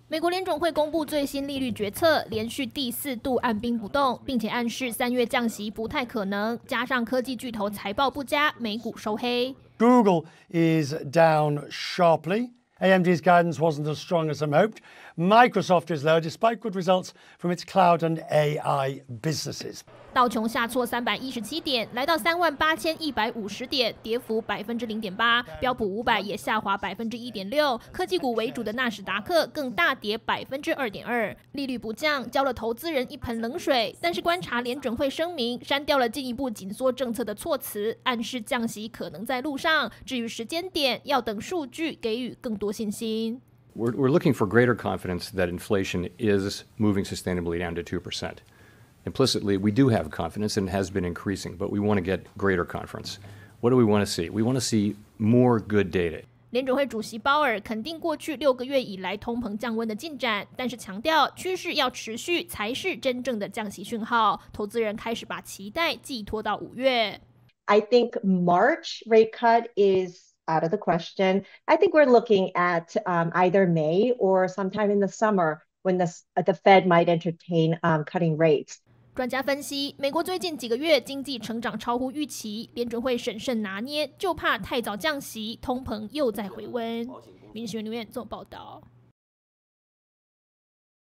美国联准会公布最新利率决策，连续第4度按兵不动，并且暗示3月降息不太可能。加上科技巨头财报不佳，美股收黑。 Google is down sharply. AMD's guidance wasn't as strong as some hoped. Microsoft is low despite good results from its cloud and AI businesses. 道琼下挫317点，来到38150点，跌幅0.8%。标普500也下滑1.6%。科技股为主的纳斯达克更大跌2.2%。利率不降，浇了投资人一盆冷水。但是观察联准会声明，删掉了进一步紧缩政策的措辞，暗示降息可能在路上。至于时间点，要等数据给予更多信心。 We're looking for greater confidence that inflation is moving sustainably down to 2%. Implicitly, we do have confidence and it has been increasing, but we want to get greater confidence. What do we want to see? We want to see more good data. 联准会主席鲍尔肯定过去6个月以来通膨降温的进展，但是强调趋势要持续才是真正的降息讯号。投资人开始把期待寄托到5月。 I think March rate cut is out of the question. I think we're looking at either May or sometime in the summer when the Fed might entertain cutting rates. 专家分析，美国最近几个月经济成长超乎预期，联准会审慎拿捏，就怕太早降息，通膨又在回温。民视新闻做报道。